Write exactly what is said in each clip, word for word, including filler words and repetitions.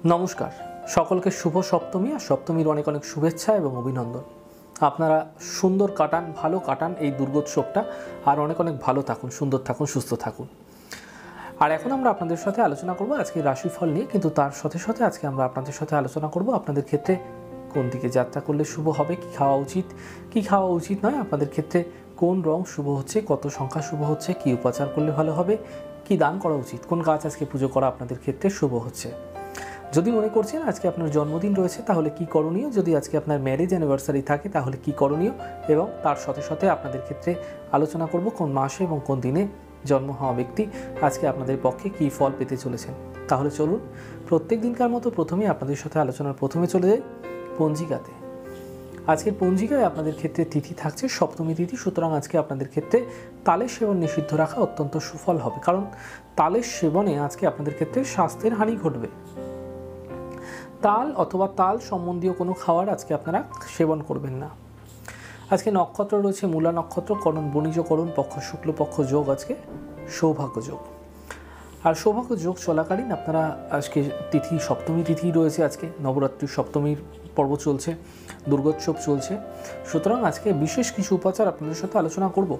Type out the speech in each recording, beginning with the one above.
নমস্কার, সকলকে শুভ সপ্তমী আর সপ্তমীর অনেক অনেক শুভেচ্ছা এবং অভিনন্দন। আপনারা সুন্দর কাটান, ভালো কাটান এই দুর্গোৎসবটা, আর অনেক অনেক ভালো থাকুন, সুন্দর থাকুন, সুস্থ থাকুন। আর এখন আমরা আপনাদের সাথে আলোচনা করব আজকে রাশিফল নিয়ে, কিন্তু তার সাথে সাথে আজকে আমরা আপনাদের সাথে আলোচনা করব আপনাদের ক্ষেত্রে কোন দিকে যাত্রা করলে শুভ হবে, কি খাওয়া উচিত, কি খাওয়া উচিত নয়, আপনাদের ক্ষেত্রে কোন রং শুভ হচ্ছে, কত সংখ্যা শুভ হচ্ছে, কি উপাচার করলে ভালো হবে, কি দান করা উচিত, কোন গাছ আজকে পুজো করা আপনাদের ক্ষেত্রে শুভ হচ্ছে। যদি মনে করছেন আজকে আপনার জন্মদিন রয়েছে তাহলে কি করণীয়, যদি আজকে আপনার ম্যারেজ অ্যানিভার্সারি থাকে তাহলে কি করণীয়, এবং তার সাথে সাথে আপনাদের ক্ষেত্রে আলোচনা করব কোন মাসে এবং কোন দিনে জন্ম হওয়া ব্যক্তি আজকে আপনাদের পক্ষে কি ফল পেতে চলেছেন। তাহলে চলুন প্রত্যেক দিনকার মতো প্রথমেই আপনাদের সাথে আলোচনার প্রথমে চলে যাই পঞ্জিকাতে। আজকের পঞ্জিকায় আপনাদের ক্ষেত্রে তিথি থাকছে সপ্তমী তিথি, সুতরাং আজকে আপনাদের ক্ষেত্রে তালের সেবন নিষিদ্ধ রাখা অত্যন্ত সুফল হবে, কারণ তালের সেবনে আজকে আপনাদের ক্ষেত্রে স্বাস্থ্যের হানি ঘটবে। তাল অথবা তাল সম্বন্ধীয় কোনো খাবার আজকে আপনারা সেবন করবেন না। আজকে নক্ষত্র রয়েছে মূলা নক্ষত্র, করণ বণিজ করণ, পক্ষ শুক্লপক্ষ যোগ, আজকে সৌভাগ্য যোগ। আর সৌভাগ্য যোগ চলাকালীন আপনারা আজকে তিথি সপ্তমী তিথি রয়েছে, আজকে নবরাত্রির সপ্তমীর পর্ব চলছে, দুর্গোৎসব চলছে, সুতরাং আজকে বিশেষ কিছু উপাচার আপনাদের সাথে আলোচনা করব।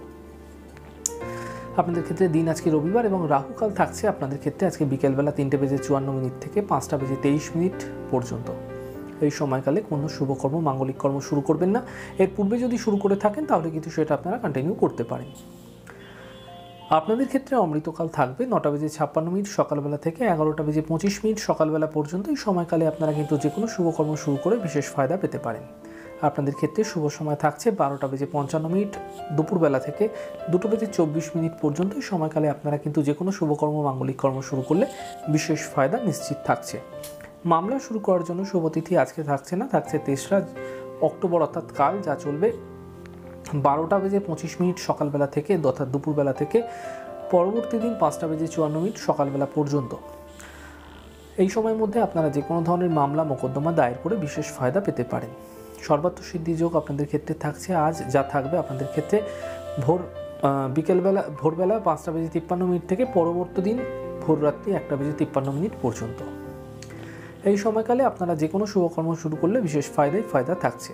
আপনাদের ক্ষেত্রে দিন আজকে রবিবার এবং রাহুকাল থাকছে আপনাদের ক্ষেত্রে আজকে বিকেলবেলা তিনটে বেজে চুয়ান্ন মিনিট থেকে পাঁচটা বেজে তেইশ মিনিট পর্যন্ত। এই সময়কালে কোনো শুভকর্ম মাঙ্গলিক কর্ম শুরু করবেন না। এর পূর্বে যদি শুরু করে থাকেন তাহলে কিন্তু সেটা আপনারা কন্টিনিউ করতে পারেন। আপনাদের ক্ষেত্রে অমৃতকাল থাকবে নটা বেজে ছাপ্পান্ন মিনিট সকালবেলা থেকে এগারোটা বেজে পঁচিশ মিনিট সকালবেলা পর্যন্ত। এই সময়কালে আপনারা কিন্তু যে কোনো শুভকর্ম শুরু করে বিশেষ ফায়দা পেতে পারেন। আপনাদের ক্ষেত্রে শুভ সময় থাকছে বারোটা বেজে পঞ্চান্ন মিনিট দুপুরবেলা থেকে দুটো বেজে চব্বিশ মিনিট পর্যন্ত। এই সময়কালে আপনারা কিন্তু যে কোনো শুভকর্ম মাঙ্গলিক কর্ম শুরু করলে বিশেষ ফায়দা নিশ্চিত থাকছে। মামলা শুরু করার জন্য শুভতিথি আজকে থাকছে না, থাকছে তেসরা অক্টোবর অর্থাৎ কাল, যা চলবে বারোটা বেজে পঁচিশ মিনিট সকালবেলা থেকে অর্থাৎ দুপুরবেলা থেকে পরবর্তী দিন পাঁচটা বেজে চুয়ান্ন মিনিট সকালবেলা পর্যন্ত। এই সময়ের মধ্যে আপনারা যে কোনো ধরনের মামলা মোকদ্দমা দায়ের করে বিশেষ ফায়দা পেতে পারেন। সর্বাত্ম সিদ্ধি যোগ আপনাদের ক্ষেত্রে থাকছে আজ, যা থাকবে আপনাদের ক্ষেত্রে ভোর বিকেলবেলা ভোরবেলা পাঁচটা বেজে তিপ্পান্ন মিনিট থেকে পরবর্তী দিন ভোর রাত্রি একটা বেজে তিপ্পান্ন মিনিট পর্যন্ত। এই সময়কালে আপনারা যে কোনো শুভকর্ম শুরু করলে বিশেষ ফায়দাই ফায়দা থাকছে।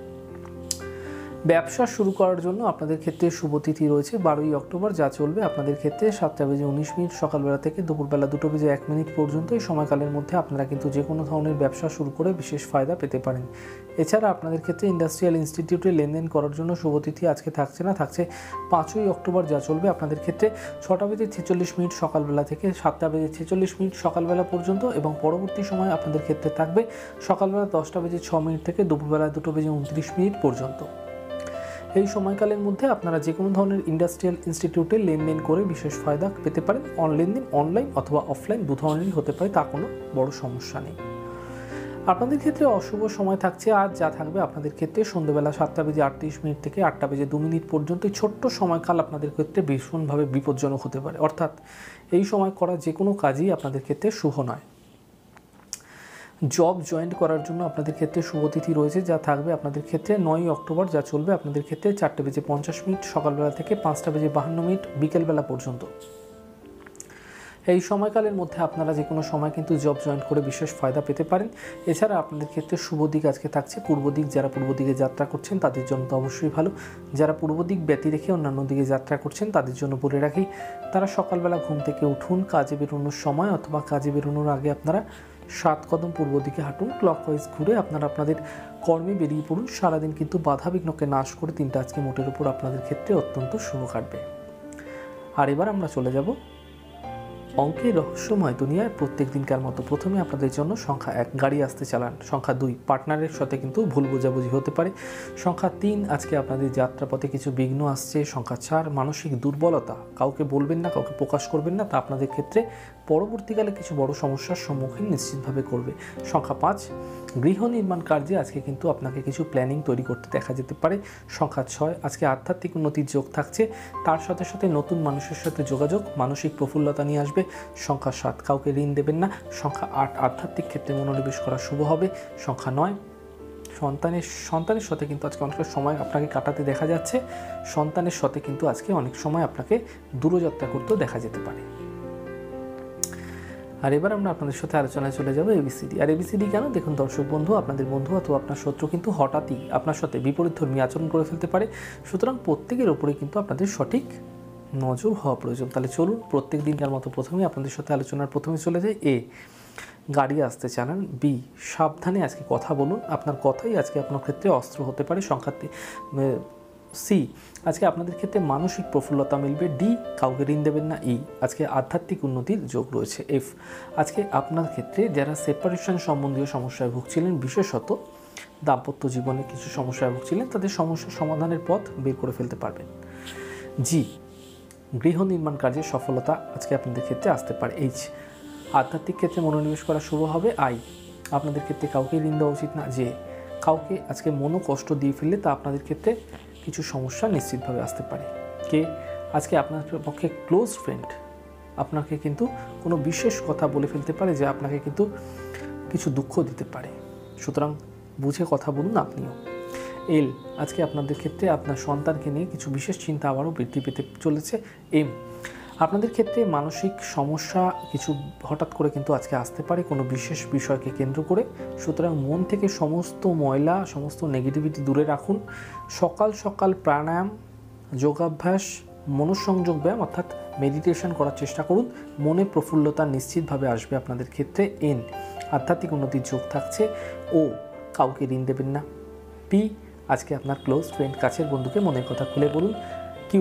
ব্যবসা শুরু করার জন্য আপনাদের ক্ষেত্রে শুভতিথি রয়েছে বারোই অক্টোবর, যা চলবে আপনাদের ক্ষেত্রে সাতটা বেজে উনিশ মিনিট সকালবেলা থেকে দুপুরবেলা দুটো বেজে এক মিনিট পর্যন্ত। এই সময়কালের মধ্যে আপনারা কিন্তু যে কোনো ধরনের ব্যবসা শুরু করে বিশেষ ফায়দা পেতে পারেন। এছাড়া আপনাদের ক্ষেত্রে ইন্ডাস্ট্রিয়াল ইনস্টিটিউটে লেনদেন করার জন্য শুভতিথি আজকে থাকছে না, থাকছে পাঁচই অক্টোবর, যা চলবে আপনাদের ক্ষেত্রে ছটা বেজে ছেচল্লিশ মিনিট সকালবেলা থেকে সাতটা বেজে ছেচল্লিশ মিনিট সকালবেলা পর্যন্ত, এবং পরবর্তী সময় আপনাদের ক্ষেত্রে থাকবে সকালবেলা দশটা বেজে ছ মিনিট থেকে দুপুরবেলা দুটো বেজে উনত্রিশ মিনিট পর্যন্ত। এই সময়কালের মধ্যে আপনারা যে কোনো ধরনের ইন্ডাস্ট্রিয়াল ইনস্টিটিউটে লেনদেন করে বিশেষ ফায়দা পেতে পারেন। লেনদেন অনলাইন অথবা অফলাইন দু ধরনেরই হতে পারে, তা কোনো বড় সমস্যা নেই। আপনাদের ক্ষেত্রে অশুভ সময় থাকছে আজ, যা থাকবে আপনাদের ক্ষেত্রে সন্ধ্যেবেলা সাতটা বেজে আটত্রিশ মিনিট থেকে আটটা বেজে দু মিনিট পর্যন্ত। এই ছোট্ট সময়কাল আপনাদের ক্ষেত্রে ভীষণভাবে বিপজ্জনক হতে পারে, অর্থাৎ এই সময় করা যে কোনো কাজই আপনাদের ক্ষেত্রে শুভ নয়। জব জয়েন্ট করার জন্য আপনাদের ক্ষেত্রে শুভতিথি রয়েছে, যা থাকবে আপনাদের ক্ষেত্রে নয়ই অক্টোবর, যা চলবে আপনাদের ক্ষেত্রে চারটে বেজে পঞ্চাশ মিনিট সকালবেলা থেকে পাঁচটা বেজে বাহান্ন মিনিট বিকেলবেলা পর্যন্ত। এই সময়কালের মধ্যে আপনারা যে কোনো সময় কিন্তু জব জয়েন করে বিশেষ ফায়দা পেতে পারেন। এছাড়া আপনাদের ক্ষেত্রে শুভ দিক আজকে থাকছে পূর্ব দিক। যারা পূর্ব দিকে যাত্রা করছেন তাদের জন্য তো অবশ্যই ভালো। যারা পূর্ব দিক ব্যতি রেখে অন্যান্য দিকে যাত্রা করছেন তাদের জন্য বলে রাখি, তারা সকালবেলা ঘুম থেকে উঠুন, কাজে বেরোনোর সময় অথবা কাজে বেরোনোর আগে আপনারা সাত কদম পূর্ব দিকে হাঁটুন, ক্লকওয়াইজ ঘুরে আপনারা আপনাদের কর্মে বেরিয়ে পড়ুন। সারাদিন কিন্তু বাধা বিঘ্নকে নাশ করে তিনটা আজকে মোটের উপর আপনাদের ক্ষেত্রে অত্যন্ত শুভ কাটবে। আর এবার আমরা চলে যাব অঙ্কের রহস্যময় দুনিয়ায় প্রত্যেক দিনকার মতো। প্রথমে আপনাদের জন্য সংখ্যা এক, গাড়ি আসতে চালান। সংখ্যা দুই, পার্টনারের সাথে কিন্তু ভুল বোঝাবুঝি হতে পারে। সংখ্যা তিন, আজকে আপনাদের যাত্রাপথে কিছু বিঘ্ন আসছে। সংখ্যা চার, মানসিক দুর্বলতা, কাউকে বলবেন না, কাউকে প্রকাশ করবেন না, তা আপনাদের ক্ষেত্রে পরবর্তীকালে কিছু বড় সমস্যার সম্মুখীন নিশ্চিতভাবে করবে। সংখ্যা পাঁচ, গৃহ নির্মাণ কার্যে আজকে কিন্তু আপনাকে কিছু প্ল্যানিং তৈরি করতে দেখা যেতে পারে। সংখ্যা ছয়, আজকে আধ্যাত্মিক উন্নতির যোগ থাকছে, তার সাথে সাথে নতুন মানুষের সাথে যোগাযোগ মানসিক প্রফুল্লতা নিয়ে আসবে। সংখ্যা সাত, কাউকে ঋণ দেবেন না। সংখ্যা আট, আধ্যাত্মিক ক্ষেত্রে মনোনিবেশ করা শুভ হবে। সংখ্যা নয়, সন্তানের সন্তানের সাথে কিন্তু আজকে অনেক সময় আপনাকে কাটাতে দেখা যাচ্ছে। সন্তানের সাথে কিন্তু আজকে অনেক সময় আপনাকে দূরযাত্রা করতেও দেখা যেতে পারে। আর এবার আমরা আপনাদের সাথে আলোচনায় চলে যাবো এবিসিডি। আর এবিসিডি কেন? দেখুন দর্শক বন্ধু, আপনাদের বন্ধু অথবা আপনার শত্রু কিন্তু হঠাৎই আপনার সাথে বিপরীতধর্মী আচরণ করে ফেলতে পারে। সুতরাং প্রত্যেকের ওপরে কিন্তু আপনাদের সঠিক নজর হওয়া প্রয়োজন। তাহলে চলুন প্রত্যেক দিনকার মতো প্রথমেই আপনাদের সাথে আলোচনার প্রথমে চলে যায় এ, গাড়ি আসতে চালান। বি, সাবধানে আজকে কথা বলুন, আপনার কথাই আজকে আপনার ক্ষেত্রে অস্ত্র হতে পারে সংঘাতে। সি, আজকে আপনাদের ক্ষেত্রে মানসিক প্রফুল্লতা মিলবে। ডি, কাউকে ঋণ দেবেন না। ই, আজকে আধ্যাত্মিক উন্নতির যোগ রয়েছে। এফ, আজকে আপনার ক্ষেত্রে যারা সেপারেশন সম্বন্ধীয় সমস্যায় ভুগছিলেন, বিশেষত দাম্পত্য জীবনে কিছু সমস্যায় ভুগছিলেন, তাদের সমস্যা সমাধানের পথ বের করে ফেলতে পারবেন। জি, গৃহ নির্মাণ কার্যে সফলতা আজকে আপনাদের ক্ষেত্রে আসতে পারে। এইচ, আধ্যাত্মিক ক্ষেত্রে মনোনিবেশ করা শুরু হবে। আই, আপনাদের ক্ষেত্রে কাউকে ঋণ দেওয়া উচিত না। যে, কাউকে আজকে মনো কষ্ট দিয়ে ফেললে তা আপনাদের ক্ষেত্রে কিছু সমস্যা নিশ্চিতভাবে আসতে পারে। কে, আজকে আপনার পক্ষে ক্লোজ ফ্রেন্ড আপনাকে কিন্তু কোনো বিশেষ কথা বলে ফেলতে পারে যা আপনাকে কিন্তু কিছু দুঃখ দিতে পারে। সুতরাং বুঝে কথা বলুন আপনিও। এল, আজকে আপনাদের ক্ষেত্রে আপনার সন্তানকে নিয়ে কিছু বিশেষ চিন্তা আবারও বৃদ্ধি পেতে চলেছে। এম, আপনাদের ক্ষেত্রে মানসিক সমস্যা কিছু হঠাৎ করে কিন্তু আজকে আসতে পারে কোনো বিশেষ বিষয়কে কেন্দ্র করে। সুতরাং মন থেকে সমস্ত ময়লা, সমস্ত নেগেটিভিটি দূরে রাখুন। সকাল সকাল প্রাণায়াম, যোগাভ্যাস, মনোসংযোগ ব্যায়াম অর্থাৎ মেডিটেশন করার চেষ্টা করুন। মনে প্রফুল্লতা নিশ্চিতভাবে আসবে আপনাদের ক্ষেত্রে। এন, আধ্যাত্মিক উন্নতির যোগ থাকছে। ও, কাউকে ঋণ দেবেন না। পি, আজকে আপনার ক্লোজ ফ্রেন্ড, কাছের বন্ধুকে মনের কথা খুলে বলুন। কিউ,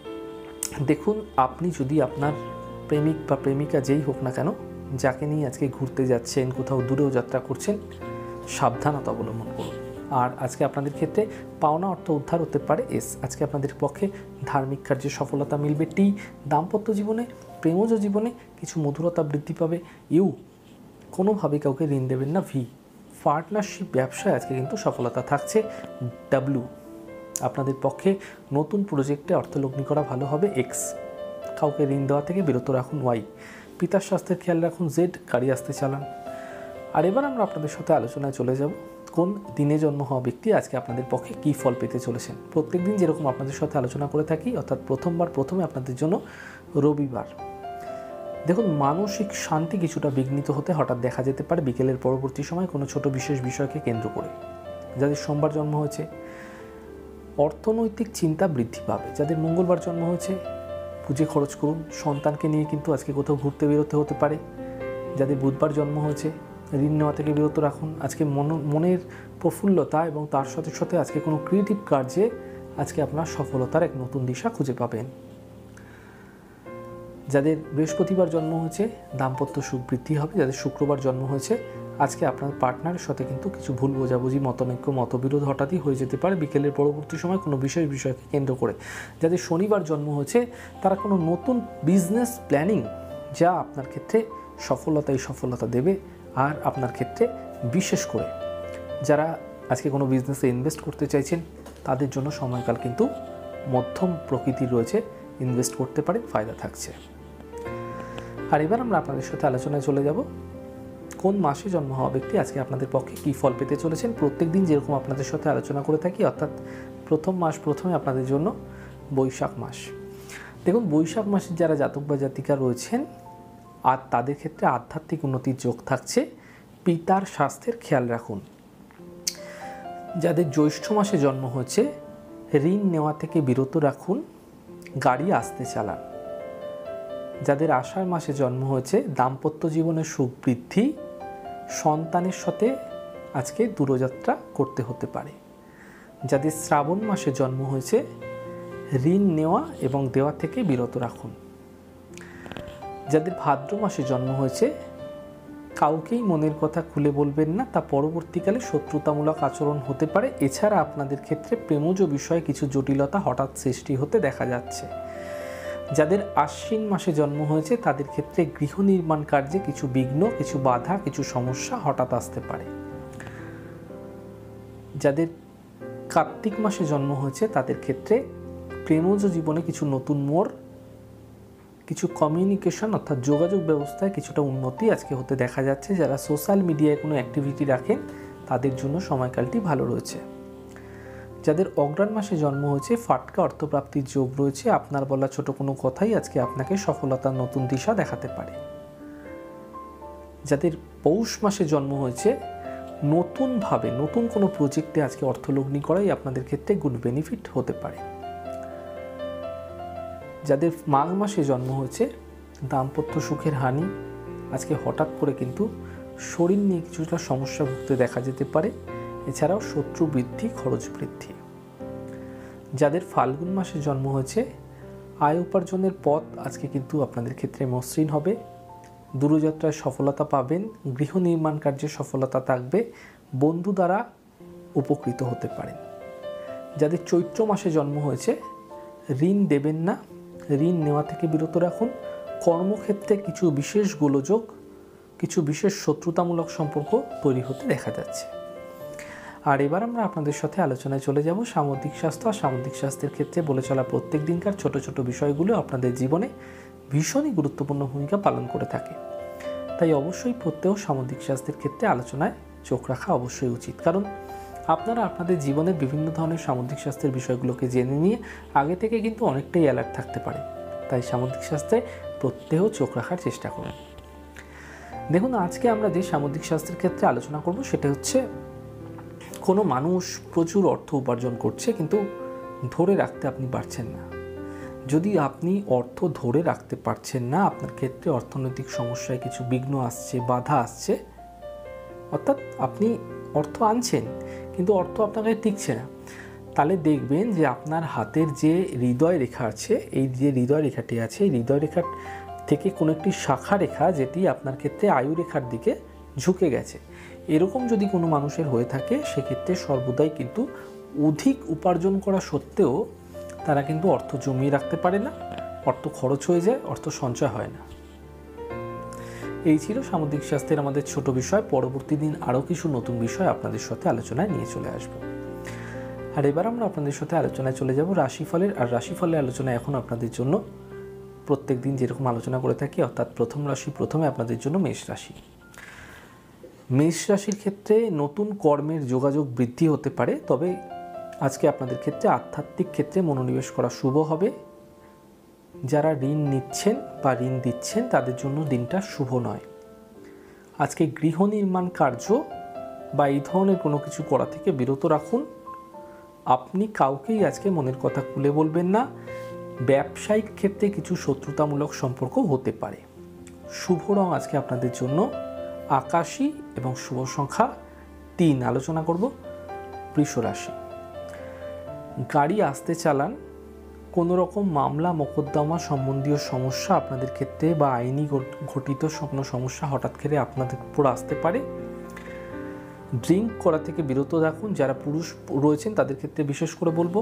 দেখুন আপনি যদি আপনার প্রেমিক বা প্রেমিকা যেই হোক না কেন, যাকে নিয়ে আজকে ঘুরতে যাচ্ছেন, কোথাও দূরেও যাত্রা করছেন, সাবধানতা অবলম্বন করুন। আর আজকে আপনাদের ক্ষেত্রে পাওনা অর্থ উদ্ধার হতে পারে। এস, আজকে আপনাদের পক্ষে ধার্মিক কার্যে সফলতা মিলবে। টি, দাম্পত্য জীবনে, প্রেমজ জীবনে কিছু মধুরতা বৃদ্ধি পাবে। ইউ, কোনোভাবে কাউকে ঋণ দেবেন না। ভি, পার্টনারশিপ ব্যবসায় আজকে কিন্তু সফলতা থাকছে। ডাব্লিউ, আপনাদের পক্ষে নতুন প্রজেক্টে অর্থলগ্নি করা ভালো হবে। এক্স, কাউকে ঋণ দেওয়া থেকে বিরত রাখুন। ওয়াই, পিতার স্বাস্থ্যের খেয়াল রাখুন। জেড, গাড়ি আসতে চালান। আর এবার আমরা আপনাদের সাথে আলোচনায় চলে যাব কোন দিনে জন্ম হওয়া ব্যক্তি আজকে আপনাদের পক্ষে কী ফল পেতে চলেছেন। প্রত্যেক দিন যেরকম আপনাদের সাথে আলোচনা করে থাকি, অর্থাৎ প্রথমবার প্রথমে আপনাদের জন্য রবিবার। দেখুন মানসিক শান্তি কিছুটা বিঘ্নিত হতে হঠাৎ দেখা যেতে পারে বিকেলের পরবর্তী সময় কোনো ছোট বিশেষ বিষয়কে কেন্দ্র করে। যাদের সোমবার জন্ম হয়েছে, অর্থনৈতিক চিন্তা বৃদ্ধি পাবে। যাদের মঙ্গলবার জন্ম হয়েছে, পুজো খরচ করুন। সন্তানকে নিয়ে কিন্তু আজকে কোথাও ঘুরতে বেরোতে হতে পারে। যাদের বুধবার জন্ম হয়েছে, ঋণ নেওয়া থেকে বিরত রাখুন। আজকে মন মনের প্রফুল্লতা এবং তার সাথে সাথে আজকে কোনো ক্রিয়েটিভ কার্যে আজকে আপনার সফলতার এক নতুন দিশা খুঁজে পাবেন। যাদের বৃহস্পতিবার জন্ম হয়েছে, দাম্পত্য সুখ বৃদ্ধি হবে। যাদের শুক্রবার জন্ম হয়েছে, আজকে আপনার পার্টনারের সাথে কিন্তু কিছু ভুল বোঝাবুঝি, মতনৈক্য, মতবিরোধ হঠাৎই হয়ে যেতে পারে বিকেলের পরবর্তী সময় কোনো বিশেষ বিষয়কে কেন্দ্র করে। যাদের শনিবার জন্ম হয়েছে, তারা কোনো নতুন বিজনেস প্ল্যানিং যা আপনার ক্ষেত্রে সফলতাই সফলতা দেবে। আর আপনার ক্ষেত্রে বিশেষ করে যারা আজকে কোনো বিজনেসে ইনভেস্ট করতে চাইছেন, তাদের জন্য সময়কাল কিন্তু মধ্যম প্রকৃতির রয়েছে, ইনভেস্ট করতে পারে, ফায়দা থাকছে। আর এবার আমরা আপনাদের সাথে আলোচনায় চলে যাব কোন মাসে জন্ম হওয়া ব্যক্তি আজকে আপনাদের পক্ষে কী ফল পেতে চলেছেন। প্রত্যেক দিন যেরকম আপনাদের সাথে আলোচনা করে থাকি, অর্থাৎ প্রথম মাস প্রথমে আপনাদের জন্য বৈশাখ মাস। দেখুন বৈশাখ মাসের যারা জাতক বা জাতিকা রয়েছেন, আর তাদের ক্ষেত্রে আধ্যাত্মিক উন্নতির যোগ থাকছে। পিতার স্বাস্থ্যের খেয়াল রাখুন। যাদের জ্যৈষ্ঠ মাসে জন্ম হয়েছে, ঋণ নেওয়া থেকে বিরত রাখুন। গাড়ি আসতে চালান। যাদের আষাঢ় মাসে জন্ম হয়েছে, দাম্পত্য জীবনে সুখ বৃদ্ধি। সন্তানের সাথে আজকে দূরযাত্রা করতে হতে পারে। যাদের শ্রাবণ মাসে জন্ম হয়েছে, ঋণ নেওয়া এবং দেওয়া থেকে বিরত রাখুন। যাদের ভাদ্র মাসে জন্ম হয়েছে, কাউকেই মনের কথা খুলে বলবেন না, তা পরবর্তীকালে শত্রুতামূলক আচরণ হতে পারে। এছাড়া আপনাদের ক্ষেত্রে প্রেমজ বিষয়ে কিছু জটিলতা হঠাৎ সৃষ্টি হতে দেখা যাচ্ছে। যাদের আশ্বিন মাসে জন্ম হয়েছে, তাদের ক্ষেত্রে গৃহ নির্মাণ কার্যে কিছু বিঘ্ন, কিছু বাধা, কিছু সমস্যা হঠাৎ আসতে পারে। যাদের কার্তিক মাসে জন্ম হয়েছে, তাদের ক্ষেত্রে প্রেমজ জীবনে কিছু নতুন মোড়, কিছু কমিউনিকেশন অর্থাৎ যোগাযোগ ব্যবস্থায় কিছুটা উন্নতি আজকে হতে দেখা যাচ্ছে। যারা সোশ্যাল মিডিয়ায় কোনো অ্যাক্টিভিটি রাখেন, তাদের জন্য সময়কালটি ভালো রয়েছে। যাদের অগ্রহায়ণ মাসে জন্ম হয়েছে, ফাটকা অর্থপ্রাপ্তির যোগ রয়েছে। আপনার বলা ছোট কোনো কথাই আজকে আপনাকে সফলতার নতুন দিশা দেখাতে পারে। যাদের পৌষ মাসে জন্ম হয়েছে, নতুনভাবে নতুন কোনো প্রজেক্টে আজকে অর্থলগ্নি করাই আপনাদের ক্ষেত্রে গুড বেনিফিট হতে পারে। যাদের মাঘ মাসে জন্ম হয়েছে, দাম্পত্য সুখের হানি, আজকে হঠাৎ করে কিন্তু শরীর নিয়ে কিছুটা সমস্যা ভুগতে দেখা যেতে পারে। এছাড়াও শত্রু বৃদ্ধি, খরচ বৃদ্ধি। যাদের ফাল্গুন মাসে জন্ম হয়েছে, আয় উপার্জনের পথ আজকে কিন্তু আপনাদের ক্ষেত্রে মসৃণ হবে। দূরযাত্রায় সফলতা পাবেন, গৃহ নির্মাণ কার্যে সফলতা থাকবে, বন্ধু দ্বারা উপকৃত হতে পারেন। যাদের চৈত্র মাসে জন্ম হয়েছে, ঋণ দেবেন না, ঋণ নেওয়া থেকে বিরত রাখুন। কর্মক্ষেত্রে কিছু বিশেষ গোলযোগ, কিছু বিশেষ শত্রুতামূলক সম্পর্ক তৈরি হতে দেখা যাচ্ছে। আর এবার আমরা আপনাদের সাথে আলোচনায় চলে যাব সামুদ্রিক স্বাস্থ্য। আর সামুদ্রিক স্বাস্থ্যের ক্ষেত্রে বলে চলা প্রত্যেক দিনকার ছোট ছোট বিষয়গুলো আপনাদের জীবনে ভীষণই গুরুত্বপূর্ণ ভূমিকা পালন করে থাকে। তাই অবশ্যই প্রত্যেক সামুদ্রিক স্বাস্থ্যের ক্ষেত্রে আলোচনায় চোখ রাখা অবশ্যই উচিত, কারণ আপনারা আপনাদের জীবনের বিভিন্ন ধরনের সামুদ্রিক স্বাস্থ্যের বিষয়গুলোকে জেনে নিয়ে আগে থেকে কিন্তু অনেকটাই অ্যালার্ট থাকতে পারে। তাই সামুদ্রিক স্বাস্থ্যে প্রত্যেক চোখ রাখার চেষ্টা করুন। দেখুন, আজকে আমরা যে সামুদ্রিক স্বাস্থ্যের ক্ষেত্রে আলোচনা করব সেটা হচ্ছে, কোনো মানুষ প্রচুর অর্থ উপার্জন করছে কিন্তু ধরে রাখতে আপনি পারছেন না। যদি আপনি অর্থ ধরে রাখতে পারছেন না, আপনার ক্ষেত্রে অর্থনৈতিক সমস্যায় কিছু বিঘ্ন আসছে, বাধা আসছে, অর্থাৎ আপনি অর্থ আনছেন কিন্তু অর্থ আপনার কাছে টিকছে না, তাহলে দেখবেন যে আপনার হাতের যে হৃদয় রেখা আছে, এই যে হৃদয় রেখাটি আছে, এই হৃদয় রেখার থেকে কোনো একটি শাখা রেখা যেটি আপনার ক্ষেত্রে আয়ু রেখার দিকে ঝুঁকে গেছে, এরকম যদি কোনো মানুষের হয়ে থাকে, সেক্ষেত্রে সর্বদাই কিন্তু অধিক উপার্জন করা সত্ত্বেও তারা কিন্তু অর্থ জমিয়ে রাখতে পারে না, অর্থ খরচ হয়ে যায়, অর্থ সঞ্চয় হয় না। এই ছিল সামুদ্রিক স্বাস্থ্যের আমাদের ছোট বিষয়। পরবর্তী দিন আরও কিছু নতুন বিষয় আপনাদের সাথে আলোচনায় নিয়ে চলে আসব। আর এবার আমরা আপনাদের সাথে আলোচনায় চলে যাব রাশিফলের। আর রাশিফলের আলোচনায় এখন আপনাদের জন্য প্রত্যেক দিন যেরকম আলোচনা করে থাকি, অর্থাৎ প্রথম রাশি, প্রথমে আপনাদের জন্য মেষ রাশি। মেষ রাশির ক্ষেত্রে নতুন কর্মের যোগাযোগ বৃদ্ধি হতে পারে, তবে আজকে আপনাদের ক্ষেত্রে আধ্যাত্মিক ক্ষেত্রে মনোনিবেশ করা শুভ হবে। যারা ঋণ নিচ্ছেন বা ঋণ দিচ্ছেন তাদের জন্য দিনটা শুভ নয়। আজকে গৃহ নির্মাণ কার্য বা এই ধরনের কোনো কিছু করা থেকে বিরত রাখুন। আপনি কাউকেই আজকে মনের কথা খুলে বলবেন না। ব্যবসায়িক ক্ষেত্রে কিছু শত্রুতামূলক সম্পর্ক হতে পারে। শুভ রং আজকে আপনাদের জন্য আকাশী এবং শুভ সংখ্যা তিন। আলোচনা করব বৃষ রাশি। গাড়ি আসতে চালান, কোনো রকম মামলা মোকদ্দমা সম্বন্ধীয় সমস্যা আপনাদের ক্ষেত্রে বা আইনি ঘটিত কোনো সমস্যা হঠাৎ করে আপনাদের উপর আসতে পারে। ড্রিঙ্ক করা থেকে বিরত রাখুন। যারা পুরুষ রয়েছেন তাদের ক্ষেত্রে বিশেষ করে বলবো,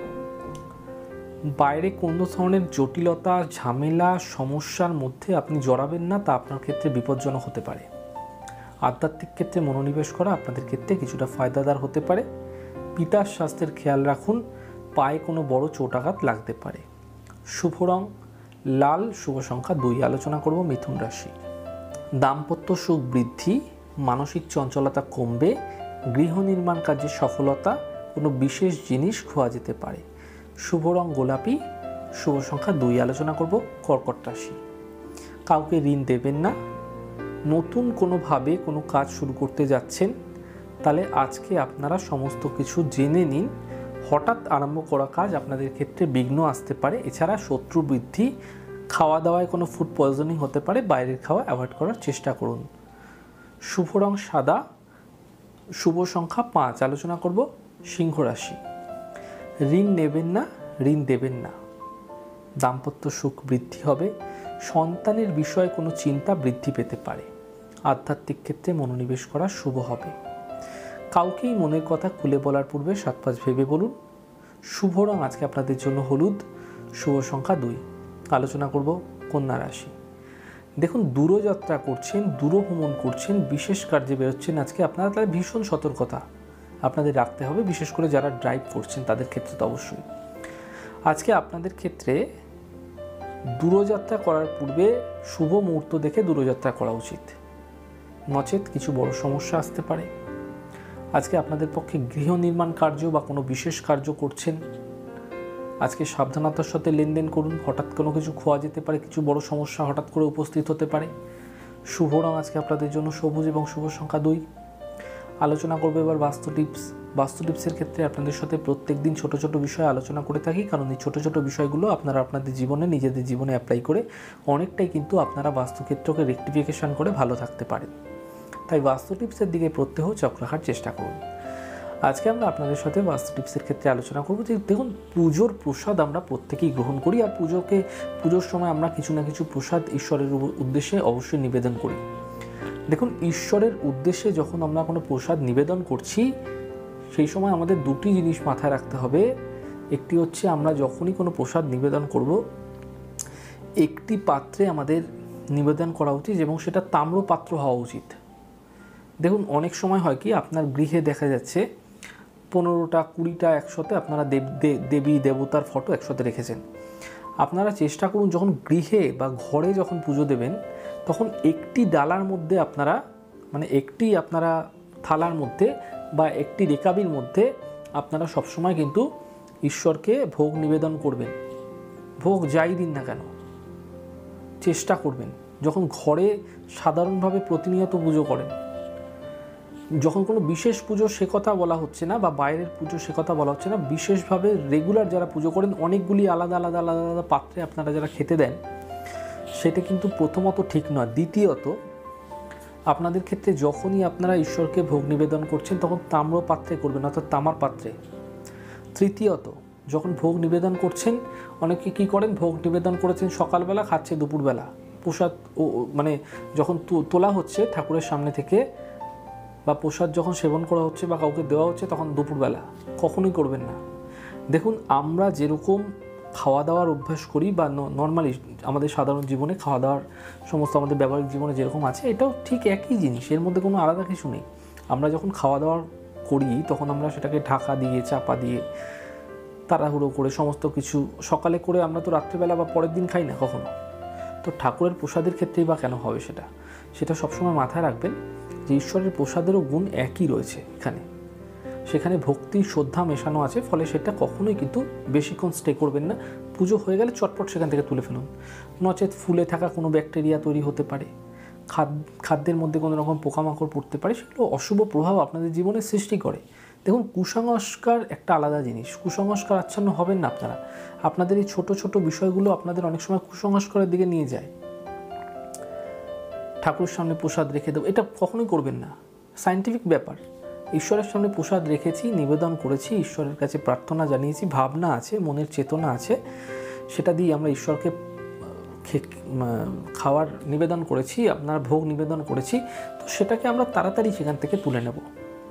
বাইরে কোনো ধরনের জটিলতা, ঝামেলা, সমস্যার মধ্যে আপনি জড়াবেন না, তা আপনার ক্ষেত্রে বিপজ্জনক হতে পারে। আধ্যাত্মিক ক্ষেত্রে মনোনিবেশ করা আপনাদের ক্ষেত্রে কিছুটা ফায়দাদার হতে পারে। পিতার স্বাস্থ্যের খেয়াল রাখুন, পায়ে কোনো বড় চোটাঘাত লাগতে পারে। শুভ রং লাল, শুভ সংখ্যা দুই। আলোচনা করব মিথুন রাশি। দাম্পত্য সুখ বৃদ্ধি, মানসিক চঞ্চলতা কমবে, গৃহ নির্মাণ কাজে সফলতা, কোনো বিশেষ জিনিস খোয়া যেতে পারে। শুভ রং গোলাপি, শুভ সংখ্যা দুই। আলোচনা করব কর্কট রাশি। কাউকে ঋণ দেবেন না। নতুন কোনোভাবে কোনো কাজ শুরু করতে যাচ্ছেন, তাহলে আজকে আপনারা সমস্ত কিছু জেনে নিন। হঠাৎ আরম্ভ করা কাজ আপনাদের ক্ষেত্রে বিঘ্ন আসতে পারে। এছাড়া শত্রু বৃদ্ধি, খাওয়া দাওয়ায় কোনো ফুড পয়জনিং হতে পারে, বাইরের খাওয়া অ্যাভয়েড করার চেষ্টা করুন। শুভ রং সাদা, শুভ সংখ্যা পাঁচ। আলোচনা করব সিংহ রাশি। ঋণ নেবেন না, ঋণ দেবেন না। দাম্পত্য সুখ বৃদ্ধি হবে, সন্তানের বিষয়ে কোনো চিন্তা বৃদ্ধি পেতে পারে। আধ্যাত্মিক ক্ষেত্রে মনোনিবেশ করা শুভ হবে। কাউকেই মনের কথা খুলে বলার পূর্বে সাত পাঁচ ভেবে বলুন। শুভ রং আজকে আপনাদের জন্য হলুদ, শুভ সংখ্যা দুই। আলোচনা করব কন্যা রাশি। দেখুন, দূরযাত্রা করছেন, দূরভ্রমণ করছেন, বিশেষ কার্যে বেরোচ্ছেন, আজকে আপনারা তাহলে ভীষণ সতর্কতা আপনাদের রাখতে হবে, বিশেষ করে যারা ড্রাইভ করছেন তাদের ক্ষেত্রে তো অবশ্যই। আজকে আপনাদের ক্ষেত্রে দূরযাত্রা করার পূর্বে শুভ মুহূর্ত দেখে দূরযাত্রা করা উচিত, নচেত কিছু বড় সমস্যা আসতে পারে। আজকে আপনাদের পক্ষে গৃহ নির্মাণ কার্য বা কোনো বিশেষ কার্য করছেন, আজকে সাবধানতার সাথে লেনদেন করুন। হঠাৎ কোনো কিছু খোয়া যেতে পারে, কিছু বড় সমস্যা হঠাৎ করে উপস্থিত হতে পারে। শুভ রং আজকে আপনাদের জন্য সবুজ এবং শুভ সংখ্যা দুই। আলোচনা করবো এবার বাস্তু টিপস। বাস্তু টিপসের ক্ষেত্রে আপনাদের সাথে প্রত্যেক দিন ছোটো ছোটো বিষয়ে আলোচনা করে থাকি, কারণ এই ছোটো ছোটো বিষয়গুলো আপনারা আপনাদের জীবনে নিজেদের জীবনে অ্যাপ্লাই করে অনেকটাই কিন্তু আপনারা বাস্তুক্ষেত্রকে রেকটিফিকেশান করে ভালো থাকতে পারেন। তাই বাস্তু টিপসের দিকে প্রত্যহ চোখ রাখার চেষ্টা করুন। আজকে আমরা আপনাদের সাথে বাস্তু টিপসের ক্ষেত্রে আলোচনা করব যে দেখুন, পুজোর প্রসাদ আমরা প্রত্যেকেই গ্রহণ করি, আর পুজোকে পুজোর সময় আমরা কিছু না কিছু প্রসাদ ঈশ্বরের উদ্দেশ্যে অবশ্যই নিবেদন করি। দেখুন, ঈশ্বরের উদ্দেশ্যে যখন আমরা কোনো প্রসাদ নিবেদন করছি সেই সময় আমাদের দুটি জিনিস মাথায় রাখতে হবে। একটি হচ্ছে আমরা যখনই কোনো প্রসাদ নিবেদন করব একটি পাত্রে আমাদের নিবেদন করা উচিত এবং সেটা তাম্র পাত্র হওয়া উচিত। দেখুন, অনেক সময় হয় কি আপনার গৃহে দেখা যাচ্ছে পনেরোটা কুড়িটা একসাথে আপনারা দেব দেবী দেবতার ফটো একসাথে রেখেছেন। আপনারা চেষ্টা করুন যখন গৃহে বা ঘরে যখন পুজো দেবেন তখন একটি ডালার মধ্যে আপনারা মানে একটি আপনারা থালার মধ্যে বা একটি রেকাবির মধ্যে আপনারা সবসময় কিন্তু ঈশ্বরকে ভোগ নিবেদন করবেন। ভোগ যাই দিন না কেন চেষ্টা করবেন যখন ঘরে সাধারণভাবে প্রতিনিয়ত পুজো করেন, যখন কোনো বিশেষ পুজো সে কথা বলা হচ্ছে না বা বাইরের পুজো সে কথা বলা হচ্ছে না, বিশেষভাবে রেগুলার যারা পুজো করেন অনেকগুলি আলাদা আলাদা আলাদা আলাদা পাত্রে আপনারা যারা খেতে দেন সেটা কিন্তু প্রথমত ঠিক নয়। দ্বিতীয়ত, আপনাদের ক্ষেত্রে যখনই আপনারা ঈশ্বরকে ভোগ নিবেদন করছেন তখন তাম্র পাত্রে করবেন, অর্থাৎ তামার পাত্রে। তৃতীয়ত, যখন ভোগ নিবেদন করছেন অনেকে কী করেন, ভোগ নিবেদন করেছেন সকালবেলা, খাচ্ছে দুপুরবেলা। প্রসাদ ও মানে যখন তোলা হচ্ছে ঠাকুরের সামনে থেকে বা প্রসাদ যখন সেবন করা হচ্ছে বা কাউকে দেওয়া হচ্ছে তখন দুপুরবেলা, কখনোই করবেন না। দেখুন, আমরা যেরকম খাওয়া দাওয়ার অভ্যাস করি বা নর্মালি আমাদের সাধারণ জীবনে খাওয়া দাওয়ার সমস্ত আমাদের ব্যবহারিক জীবনে যেরকম আছে এটাও ঠিক একই জিনিস, এর মধ্যে কোনো আলাদা কিছু নেই। আমরা যখন খাওয়া দাওয়া করি তখন আমরা সেটাকে ঢাকা দিয়ে চাপা দিয়ে তাড়াহুড়ো করে সমস্ত কিছু সকালে করে আমরা তো রাত্রিবেলা বা পরের দিন খাই না কখনো। তো ঠাকুরের প্রসাদের ক্ষেত্রেই বা কেন হবে সেটা সেটা সবসময় মাথায় রাখবেন যে ঈশ্বরের প্রসাদেরও গুণ একই রয়েছে এখানে, সেখানে ভক্তি শ্রদ্ধা মেশানো আছে, ফলে সেটা কখনোই কিন্তু বেশিক্ষণ স্টে করবেন না। পুজো হয়ে গেলে চটপট সেখান থেকে তুলে ফেলুন, নচেত ফুলে থাকা কোনো ব্যাকটেরিয়া তৈরি হতে পারে, খাদ্য খাদ্যের মধ্যে কোনো রকম পোকামাকড় পড়তে পারে, সেগুলো অশুভ প্রভাব আপনাদের জীবনে সৃষ্টি করে। দেখুন, কুসংস্কার একটা আলাদা জিনিস, কুসংস্কার আচ্ছন্ন হবেন না আপনারা। আপনাদের এই ছোট ছোট বিষয়গুলো আপনাদের অনেক সময় কুসংস্কারের দিকে নিয়ে যায়। ঠাকুরের সামনে প্রসাদ রেখে দেবো, এটা কখনোই করবেন না। সায়েন্টিফিক ব্যাপার, ঈশ্বরের সামনে প্রসাদ রেখেছি, নিবেদন করেছি, ঈশ্বরের কাছে প্রার্থনা জানিয়েছি, ভাবনা আছে, মনের চেতনা আছে, সেটা দিয়ে আমরা ঈশ্বরকে খাওয়ার নিবেদন করেছি, আপনার ভোগ নিবেদন করেছি, তো সেটাকে আমরা তাড়াতাড়ি সেখান থেকে তুলে নেব,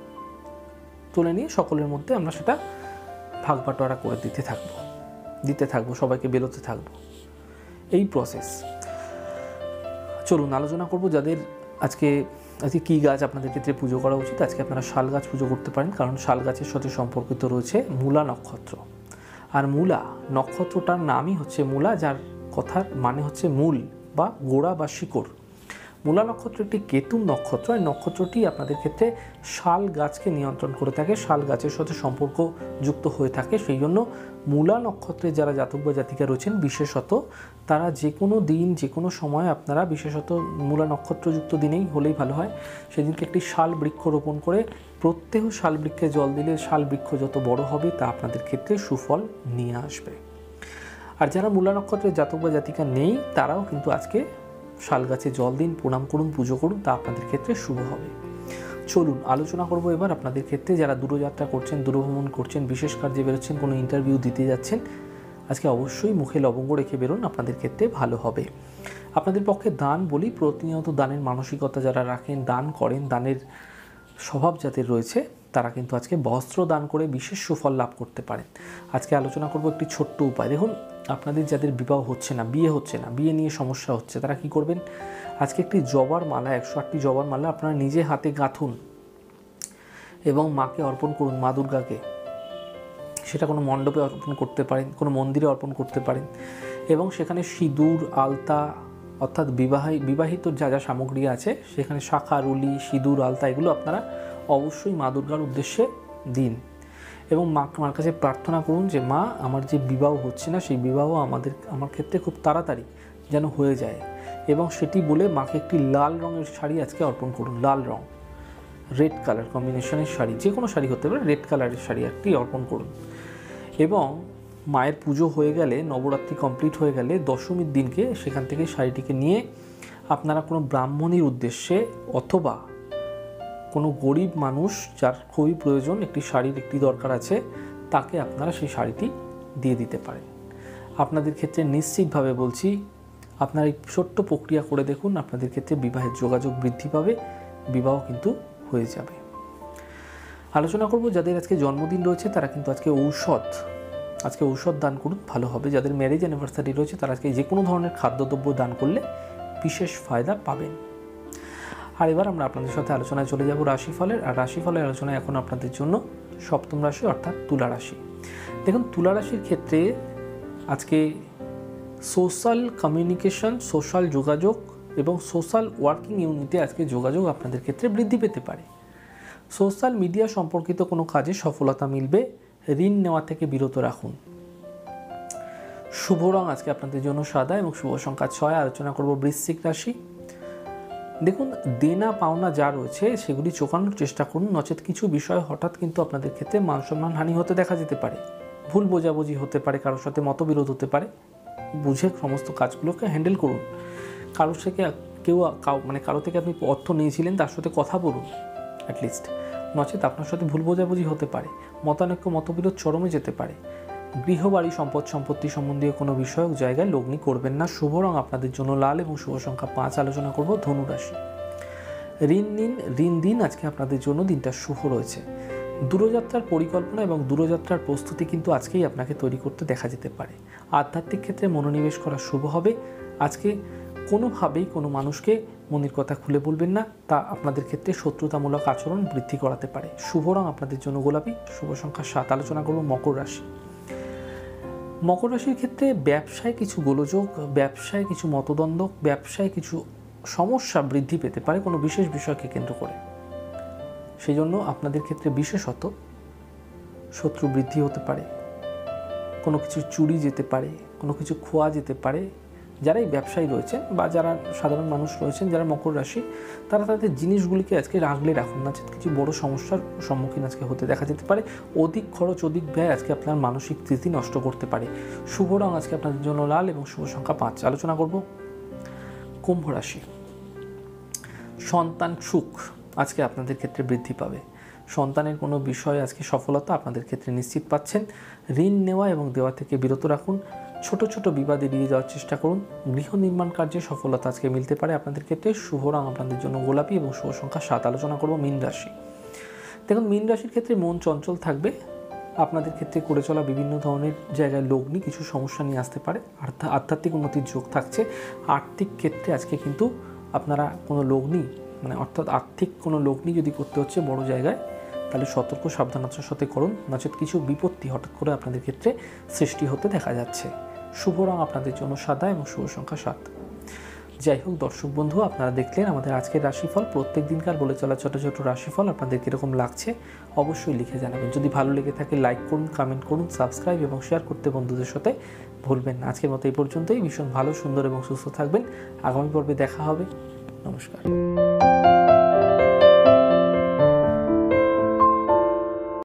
তুলে নিয়ে সকলের মধ্যে আমরা সেটা ভাগ বাটোয়ারা করে দিতে থাকবো দিতে থাকবো সবাইকে বেরোতে থাকবো, এই প্রসেস। চলুন আলোচনা করব যাদের আজকে আজকে কী গাছ আপনাদের ক্ষেত্রে পুজো করা উচিত। আজকে আপনারা শাল গাছ পুজো করতে পারেন, কারণ শাল গাছের সাথে সম্পর্কিত রয়েছে মূলা নক্ষত্র। আর মূলা নক্ষত্রটার নামই হচ্ছে মূলা, যার কথার মানে হচ্ছে মূল বা গোড়া বা শিকড়। মূলা নক্ষত্র একটি কেতুর নক্ষত্র। এই নক্ষত্রটি আপনাদের ক্ষেত্রে শাল গাছকে নিয়ন্ত্রণ করে থাকে, শাল গাছের সাথে সম্পর্ক যুক্ত হয়ে থাকে। সেই জন্য মূলা নক্ষত্রে যারা জাতক বা জাতিকা রয়েছেন বিশেষত তারা যে কোনো দিন যে কোনো সময় আপনারা বিশেষত মূলা নক্ষত্রযুক্ত দিনেই হলেই ভালো হয়, সেদিনকে একটি শাল বৃক্ষ রোপণ করে প্রত্যেক শাল বৃক্ষে জল দিলে শাল বৃক্ষ যত বড় হবে তা আপনাদের ক্ষেত্রে সুফল নিয়ে আসবে। আর যারা মূলা নক্ষত্রের জাতক বা জাতিকা নেই তারাও কিন্তু আজকে শাল গাছে জল দিন, প্রণাম করুন, পুজো করুন, তা আপনাদের ক্ষেত্রে শুভ হবে। চলুন আলোচনা করব এবার আপনাদের ক্ষেত্রে যারা দূরযাত্রা করছেন, দূরভ্রমণ করছেন, বিশেষ কার্যে বেরোচ্ছেন, কোনো ইন্টারভিউ দিতে যাচ্ছেন, আজকে অবশ্যই মুখে লবঙ্গ রেখে বেরোন, আপনাদের ক্ষেত্রে ভালো হবে। আপনাদের পক্ষে দান বলি, প্রতিনিয়ত দানের মানসিকতা যারা রাখেন, দান করেন, দানের স্বভাব যাদের রয়েছে তারা কিন্তু আজকে বস্ত্র দান করে বিশেষ সুফল লাভ করতে পারেন। আজকে আলোচনা করব একটি ছোট্ট উপায়। দেখুন, আপনাদের যাদের বিবাহ হচ্ছে না, বিয়ে হচ্ছে না, বিয়ে নিয়ে সমস্যা হচ্ছে, তারা কি করবেন, আজকে একটি জবার মালা, একশো আটটি জবার মালা আপনারা নিজে হাতে গাঁথুন এবং মাকে অর্পণ করুন, মা দুর্গাকে। সেটা কোনো মণ্ডপে অর্পণ করতে পারেন, কোনো মন্দিরে অর্পণ করতে পারেন এবং সেখানে সিঁদুর, আলতা, অর্থাৎ বিবাহী বিবাহিত যা যা সামগ্রী আছে সেখানে শাঁখা, রুলি, সিঁদুর, আলতা এগুলো আপনারা অবশ্যই মা দুর্গার উদ্দেশ্যে দিন এবং মা মার কাছে প্রার্থনা করুন যে মা, আমার যে বিবাহ হচ্ছে না সেই বিবাহ আমাদের আমার ক্ষেত্রে খুব তাড়াতাড়ি যেন হয়ে যায় এবং সেটি বলে মাকে একটি লাল রঙের শাড়ি আজকে অর্পণ করুন। লাল রং, রেড কালার কম্বিনেশনের শাড়ি, যে কোনো শাড়ি হতে পারে, রেড কালারের শাড়ি একটি অর্পণ করুন। এবং মায়ের পুজো হয়ে গেলে, নবরাত্রি কমপ্লিট হয়ে গেলে দশমীর দিনকে সেখান থেকে শাড়িটিকে নিয়ে আপনারা কোনো ব্রাহ্মণীর উদ্দেশ্যে অথবা কোনো গরিব মানুষ যার খুবই প্রয়োজন, একটি শাড়ির একটি দরকার আছে, তাকে আপনারা সেই শাড়িটি দিয়ে দিতে পারেন। আপনাদের ক্ষেত্রে নিশ্চিতভাবে বলছি, আপনারা এই ছোট্ট প্রক্রিয়া করে দেখুন, আপনাদের ক্ষেত্রে বিবাহের যোগাযোগ বৃদ্ধি পাবে, বিবাহ কিন্তু হয়ে যাবে। আলোচনা করব যাদের আজকে জন্মদিন রয়েছে তারা কিন্তু আজকে ঔষধ আজকে ঔষধ দান করুন, ভালো হবে। যাদের ম্যারেজ অ্যানিভার্সারি রয়েছে তারা আজকে যে কোনো ধরনের খাদ্যদ্রব্য দান করলে বিশেষ ফায়দা পাবেন। আর এবার আমরা আপনাদের সাথে আলোচনায় চলে যাব রাশিফলের। আর রাশিফলের আলোচনায় এখন আপনাদের জন্য সপ্তম রাশি অর্থাৎ তুলা রাশি। দেখুন, তুলা রাশির ক্ষেত্রে আজকে সোশ্যাল কমিউনিকেশন, সোশ্যাল যোগাযোগ এবং সোশ্যাল ওয়ার্কিং ইউনিটে আজকে যোগাযোগ আপনাদের ক্ষেত্রে বৃদ্ধি পেতে পারে। সোশ্যাল মিডিয়া সম্পর্কিত কোনো কাজে সফলতা মিলবে। ঋণ নেওয়া থেকে বিরত রাখুন। শুভ রং আজকে আপনাদের জন্য সাদা এবং শুভ সংখ্যা ছয়। আলোচনা করব বৃশ্চিক রাশি। দেখুন, দেনা পাওনা যা রয়েছে সেগুলি চোকানোর চেষ্টা করুন, নচেত কিছু বিষয় হঠাৎ কিন্তু আপনাদের ক্ষেত্রে মান সম্মান হানি হতে দেখা যেতে পারে। ভুল বোঝাবুঝি হতে পারে, কারোর সাথে মতবিরোধ হতে পারে। বুঝে সমস্ত কাজগুলোকে হ্যান্ডেল করুন। কারোর থেকে কেউ মানে কারো থেকে আপনি অর্থ নিয়েছিলেন, তার সাথে কথা বলুন অ্যাটলিস্ট, নচেত আপনার সাথে ভুল বোঝাবুঝি হতে পারে, মতানৈক্য মতবিরোধ চরমে যেতে পারে। গৃহবাড়ি, সম্পদ সম্পত্তি সম্বন্ধীয় কোনো বিষয়ক জায়গায় লগ্নি করবেন না। শুভ রং আপনাদের জন্য লাল এবং শুভ সংখ্যা পাঁচ। আলোচনা করব ধনু রাশি। ঋণ নিন, ঋণ দিন আজকে আপনাদের জন্য দিনটা শুভ রয়েছে। দূরযাত্রার পরিকল্পনা এবং দূরযাত্রার প্রস্তুতি কিন্তু আজকেই আপনাকে তৈরি করতে দেখা যেতে পারে। আধ্যাত্মিক ক্ষেত্রে মনোনিবেশ করা শুভ হবে। আজকে কোনোভাবেই কোনো মানুষকে মনের কথা খুলে বলবেন না, তা আপনাদের ক্ষেত্রে শত্রুতামূলক আচরণ বৃদ্ধি করাতে পারে। শুভ রং আপনাদের জন্য গোলাপি, শুভ সংখ্যা সাত। আলোচনা করব মকর রাশি। মকর রাশির ক্ষেত্রে ব্যবসায় কিছু গোলযোগ, ব্যবসায় কিছু মতদ্বন্দ্ব, ব্যবসায় কিছু সমস্যা বৃদ্ধি পেতে পারে কোনো বিশেষ বিষয়কে কেন্দ্র করে। সেই জন্য আপনাদের ক্ষেত্রে বিশেষত শত্রু বৃদ্ধি হতে পারে, কোনো কিছু চুরি যেতে পারে, কোনো কিছু খোয়া যেতে পারে। যারা এই ব্যবসায়ী রয়েছেন বা যারা সাধারণ মানুষ রয়েছেন, যারা মকর রাশি, তারা তাদের জিনিসগুলিকে আজকে রাখলে রাখুন, না কিছু বড় সমস্যার সম্মুখীন আজকে হতে দেখা যেতে পারে। অধিক খরচ, অধিক ব্যয় আজকে আপনার মানসিক স্থিতি নষ্ট করতে পারে। শুভ রং আজকে আপনাদের জন্য লাল এবং শুভ সংখ্যা পাঁচ। আলোচনা করব কুম্ভ রাশি। সন্তান সুখ আজকে আপনাদের ক্ষেত্রে বৃদ্ধি পাবে। সন্তানের কোনো বিষয়ে আজকে সফলতা আপনাদের ক্ষেত্রে নিশ্চিত পাচ্ছেন। ঋণ নেওয়া এবং দেওয়া থেকে বিরত রাখুন। ছোট ছোট বিবাদ এড়িয়ে যাওয়ার চেষ্টা করুন। গৃহ নির্মাণ কার্যে সফলতা আজকে মিলতে পারে আপনাদের ক্ষেত্রে। শুভ রং আপনাদের জন্য গোলাপি এবং শুভ সংখ্যা সাত। আলোচনা করব মীন রাশি। দেখুন, মীন রাশির ক্ষেত্রে মন চঞ্চল থাকবে। আপনাদের ক্ষেত্রে করে চলা বিভিন্ন ধরনের জায়গায় লগ্নি কিছু সমস্যা নিয়ে আসতে পারে। আধ্যাত্মিক উন্নতির যোগ থাকছে। আর্থিক ক্ষেত্রে আজকে কিন্তু আপনারা কোনো লগ্নি মানে অর্থাৎ আর্থিক কোনো লগ্নি যদি করতে হচ্ছে বড় জায়গায়, তাহলে সতর্ক সাবধানতার সাথে করুন, নচেত কিছু বিপত্তি হঠাৎ করে আপনাদের ক্ষেত্রে সৃষ্টি হতে দেখা যাচ্ছে। শুভ রং আপনাদের জন্য সাদা এবং শুভ সংখ্যা সাত। যাই হোক দর্শক বন্ধু, আপনারা দেখলেন আমাদের আজকের রাশিফল। প্রত্যেক দিনকার বলে চলা ছোটো ছোটো রাশিফল আপনাদের কীরকম লাগছে অবশ্যই লিখে জানাবেন। যদি ভালো লেগে থাকে লাইক করুন, কমেন্ট করুন, সাবস্ক্রাইব এবং শেয়ার করতে বন্ধুদের সাথে ভুলবেন না। আজকের মতো এই পর্যন্তই। ভীষণ ভালো, সুন্দর এবং সুস্থ থাকবেন। আগামী পর্বে দেখা হবে। নমস্কার।